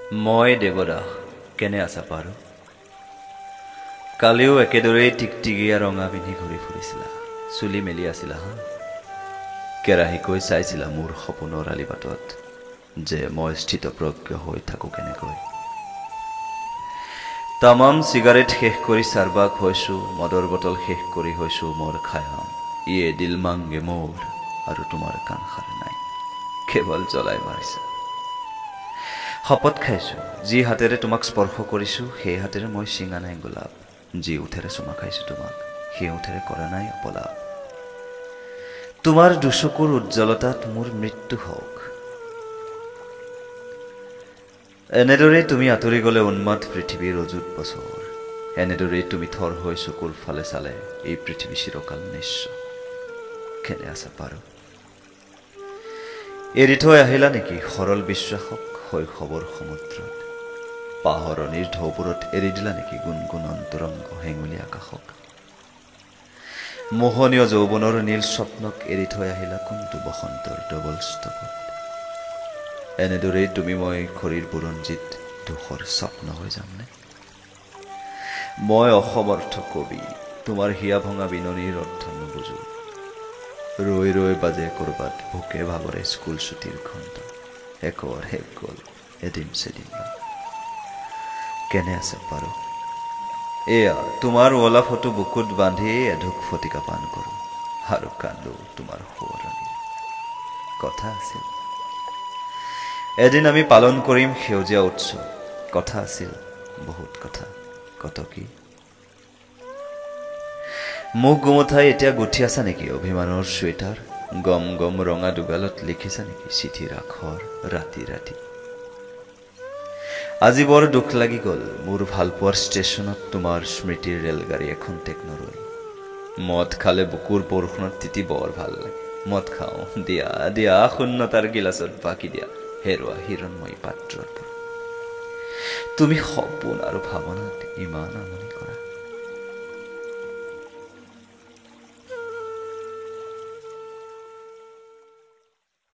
Moi Devdas Kene Asa Paru. কালিও একেদৰেই টিকটিকিয়া ৰঙা পিন্ধি ঘূৰি ফুৰিছিলা চুলি মেলি আছিলা হা কেৰাহীকৈ চাইছিলা মোৰ সপোনৰ আলিবাটত যে মই স্থিতপ্ৰজ্ঞ হৈ থাকো কেনেকৈ তামাম সিগাৰেট শেষ কৰি সাৰবাক হৈছো মদৰ বটল শেষ কৰি হৈছো মোৰ খায়াম ইয়ে দিল মাংগে মোৰ আৰু তোমাৰ কাণ খাৰ নাই কেৱল জ্বলাই মাৰিছা শপত খাইছো যি হাতেৰে তোমাক স্পৰ্শ কৰিছো সেই হাতেৰে মই চিঙা নাই গোলাপ जी उठेरे सुमा खाइছো তোমাক সেই উঠেৰে কৰা নাই অপলাপ তোমাৰ দুচকুৰ উজ্জ্বলতাত মোৰ মৃত্যু হোক এনেদৰে তুমি আতৰি গলে উন্মাদ পৃথিৱীৰ অযুত বছৰ এনেদৰে তুমি থৰ হৈ চকুৰ ফালে চালে এই পৃথিৱী চিৰকাল নিশ্চ কেনে আছা পাৰো এৰি থৈ আহিলা নেকি সৰল বিশ্বাসক শৈশৱৰ সমুদ্ৰত পাহৰণিৰ ঢৌবোৰত এৰি দিলা নেকি গুণগুণ অন্তৰংগ হেঙুলি আকাশক মোহনীয় যৌৱনৰ নীল স্বপ্নক এৰি থৈ আহিলা কোনটো বসন্তৰ ডবল ষ্টকত এনেদৰেই তুমি মই খৰিৰ বুৰঞ্জীত দুখৰ স্বপ্ন হৈ যামনে মই অসমৰ্থ কবি তোমাৰ হিয়া ভঙা বিননিৰ অৰ্থ নুবুজো ৰৈ ৰৈ বাজে কৰবাত ভোকে ভাগৰে স্কুল ছুটিৰ ঘণ্টা একৰ শেষ গ'ল এদিন সেদিন কেনে আছে পাৰো এয়া তোমাৰ ওলা ফটো বুকুত বান্ধি এঢোক ফটিকা পান কৰো আৰু কান্দো তোমাৰ সোঁৱৰণি কথা আছিল এদিন আমি পালন কৰিম সেউজীয়া উৎসৱ কথা আছিল বহুত কথা কত কি মুখ গুমঠাই এতিয়া গুঠি আছা নেকি অভিমানৰ চুৱেটাৰ গম গম ৰঙা দুগালত লিখিছা নেকি চিঠিৰ আখৰ ৰাতি ৰাতি আজি বৰ দুখ লাগি গল মোৰ ভালপোৱাৰ ষ্টেচনত তোমাৰ স্মৃতিৰ ৰেলগাড়ী এখন টেকনৰল মদ খালে বুকুৰ বৰষুণত তিতি বৰ ভাল লাগে মদ খাওঁ দিয়া দিয়া শূন্যতাৰ গিলাচত বাকি দিয়া হেৰুৱা হিৰণময়ী পাত্ৰৰ তুমি সপোন আৰু ভাৱনাত ইমান আমনি